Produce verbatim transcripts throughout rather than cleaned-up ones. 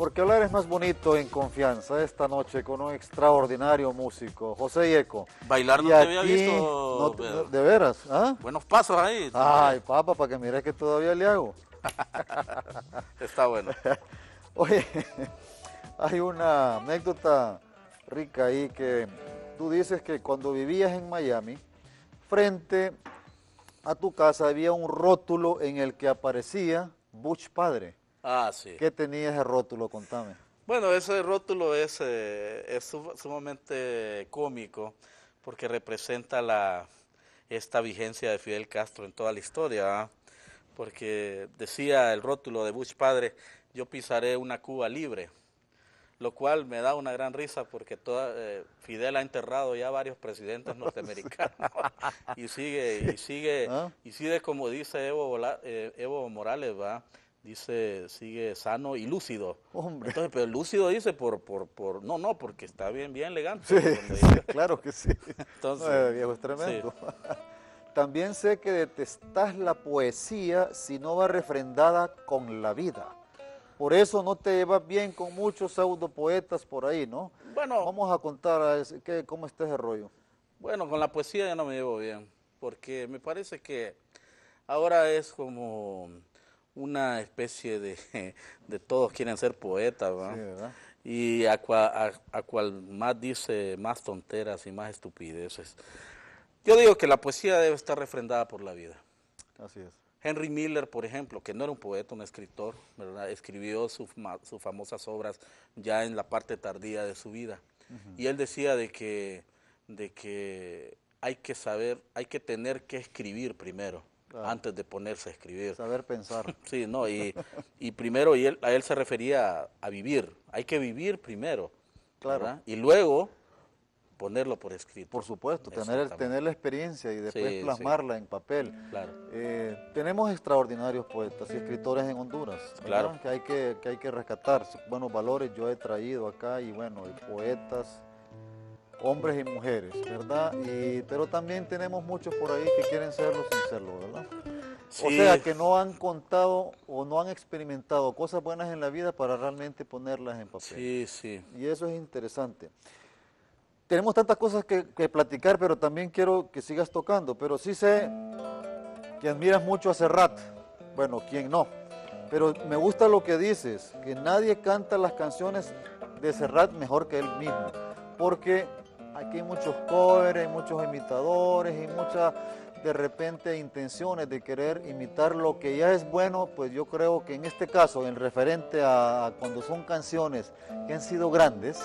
Porque hablar es más bonito en confianza esta noche con un extraordinario músico, José Yeco. Bailar no Y te había aquí, no, visto, te- no, Pedro. de veras, ¿ah? Buenos pasos ahí. Ay, papá, para que mires que todavía le hago. Está bueno. Oye, hay una anécdota rica ahí que tú dices que cuando vivías en Miami, frente a tu casa había un rótulo en el que aparecía Butch Padre. Ah, sí. ¿Qué tenía ese rótulo? Contame. Bueno, ese rótulo es, eh, es su- sumamente cómico porque representa la, esta vigencia de Fidel Castro en toda la historia, ¿ah? Porque decía el rótulo de Bush padre, yo pisaré una Cuba libre, lo cual me da una gran risa porque toda, eh, Fidel ha enterrado ya varios presidentes norteamericanos y sigue, y sigue, ¿Ah? y sigue como dice Evo, Vola- eh, Evo Morales, va, dice, sigue sano y lúcido. Hombre. Entonces, pero lúcido dice por, por, por, no, no, porque está bien, bien elegante. Sí, Cuando sí, dice- claro que sí. Entonces, No, el viejo es sí. tremendo. También sé que detestás la poesía si no va refrendada con la vida. Por eso no te llevas bien con muchos pseudopoetas por ahí, ¿no? Bueno, Vamos a contar a ese- qué- cómo está ese rollo. bueno, con la poesía ya no me llevo bien, porque me parece que ahora es como una especie de, de todos quieren ser poetas, Sí, ¿va? ¿verdad? Y a cual, a, a cual más dice más tonteras y más estupideces. Yo digo que la poesía debe estar refrendada por la vida. Así es. Henry Miller, por ejemplo, que no era un poeta, un escritor, ¿verdad? Escribió sus sus famosas obras ya en la parte tardía de su vida. Y él decía de que, de que hay que saber, hay que tener que escribir primero, Claro. antes de ponerse a escribir. Saber pensar. Sí, no, y, y primero, y él, a él se refería a, a vivir, hay que vivir primero, Claro. ¿verdad? Y luego ponerlo por escrito. Por supuesto, tener, Exactamente. tener la experiencia y después Sí, plasmarla en papel. Claro. Eh, tenemos extraordinarios poetas y escritores en Honduras, ¿verdad? Claro. Que hay que, que hay que rescatar. Buenos valores yo he traído acá y bueno, y poetas, hombres y mujeres, ¿verdad? Y, pero también tenemos muchos por ahí que quieren serlo sin serlo, ¿verdad? O Sí. sea, que no han contado o no han experimentado cosas buenas en la vida para realmente ponerlas en papel. Sí, sí. Y eso es interesante. Tenemos tantas cosas que, que platicar, pero también quiero que sigas tocando. Pero sí sé que admiras mucho a Serrat. Bueno, ¿quién no? Pero me gusta lo que dices, que nadie canta las canciones de Serrat mejor que él mismo. Porque aquí hay muchos covers, hay muchos imitadores y muchas, de repente, intenciones de querer imitar lo que ya es bueno. Pues yo creo que en este caso, en referente a, a cuando son canciones que han sido grandes,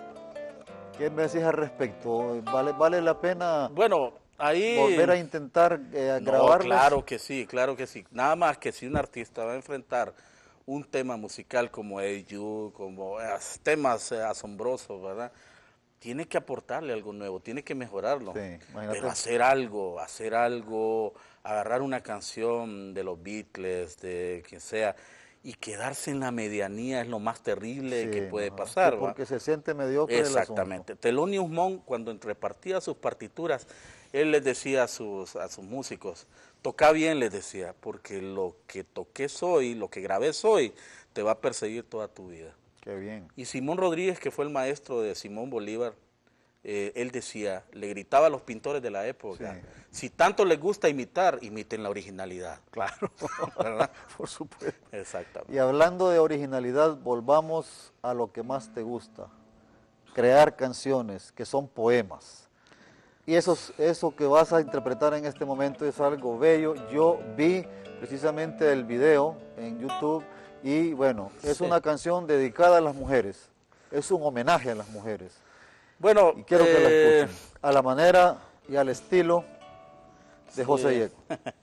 ¿qué me decís al respecto? ¿Vale, vale la pena Bueno, ahí... volver a intentar eh, No, grabarlos? claro que sí, claro que sí. Nada más que si un artista va a enfrentar un tema musical como Hey You, como eh, temas eh, asombrosos, ¿verdad? Tiene que aportarle algo nuevo, tiene que mejorarlo. Sí, imagínate. Pero hacer algo, hacer algo, agarrar una canción de los Beatles, de quien sea, y quedarse en la medianía es lo más terrible Sí, que puede no, pasar, sí, ¿va? porque se siente mediocre el asunto. Exactamente. Thelonious Monk, cuando repartía sus partituras, él les decía a sus, a sus músicos, toca bien, les decía, porque lo que toqué hoy, lo que grabé hoy, te va a perseguir toda tu vida. Qué bien. Y Simón Rodríguez, que fue el maestro de Simón Bolívar, eh, él decía, le gritaba a los pintores de la época, Sí. si tanto les gusta imitar, imiten la originalidad. Claro, ¿Verdad? por supuesto. Exactamente. Y hablando de originalidad, volvamos a lo que más te gusta, crear canciones que son poemas. Y eso, eso que vas a interpretar en este momento es algo bello. Yo vi precisamente el video en YouTube y bueno, es Sí. una canción dedicada a las mujeres, es un homenaje a las mujeres. Bueno, Y quiero que la eh, escuchen, a la manera y al estilo de sí. José Yeco.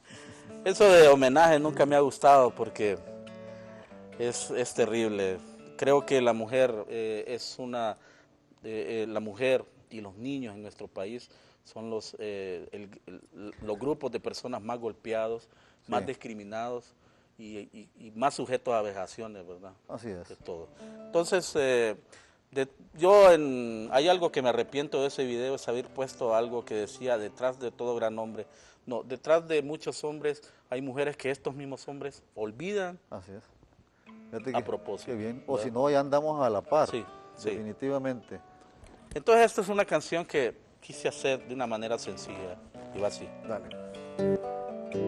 Eso de homenaje nunca me ha gustado porque es, es terrible. Creo que la mujer eh, es una, eh, eh, la mujer y los niños en nuestro país son los, eh, el- el- los grupos de personas más golpeados, más Sí. discriminados y, y- y más sujetos a vejaciones, ¿verdad? Así es. De todo. Entonces, eh, de- yo en, hay algo que me arrepiento de ese video, es haber puesto algo que decía, detrás de todo gran hombre. No, detrás de muchos hombres hay mujeres que estos mismos hombres olvidan Así es. Fíjate a que- propósito. qué bien. O ¿verdad? si no, ya andamos a la par. Sí, sí. Definitivamente. Entonces esta es una canción que quise hacer de una manera sencilla y va así. Dale.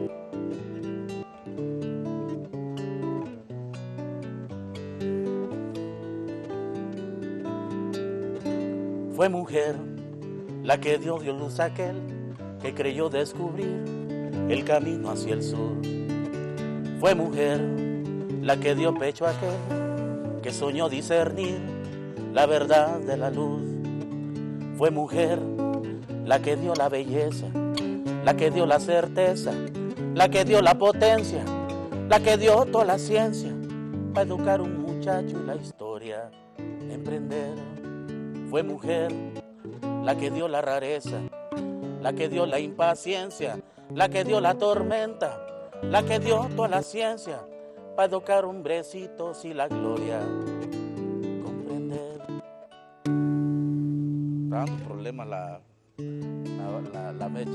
Fue mujer la que dio dio luz a aquel que creyó descubrir el camino hacia el sur. Fue mujer la que dio pecho a aquel que soñó discernir la verdad de la luz. Fue mujer la que dio la belleza, la que dio la certeza, la que dio la potencia, la que dio toda la ciencia para educar a un muchacho y la historia emprender. Fue mujer la que dio la rareza, la que dio la impaciencia, la que dio la tormenta, la que dio toda la ciencia para educar hombrecitos y la gloria comprender. Está dando problemas la, la, la, la mecha.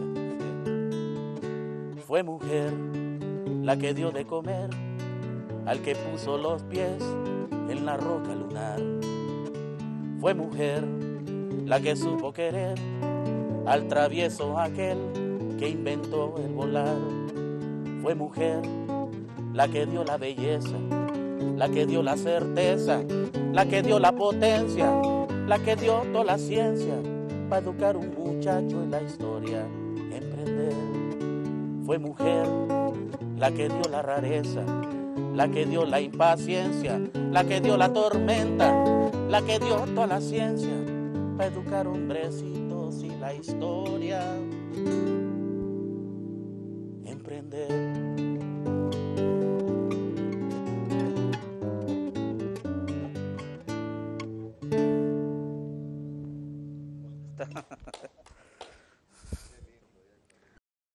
Sí. Fue mujer la que dio de comer al que puso los pies en la roca lunar. Fue mujer la que supo querer al travieso aquel que inventó el volar. Fue mujer la que dio la belleza, la que dio la certeza, la que dio la potencia, la que dio toda la ciencia para educar un muchacho en la historia emprender. Fue mujer la que dio la rareza, la que dio la impaciencia, la que dio la tormenta, la que dio toda la ciencia para educar hombrecitos y la historia emprender. Está,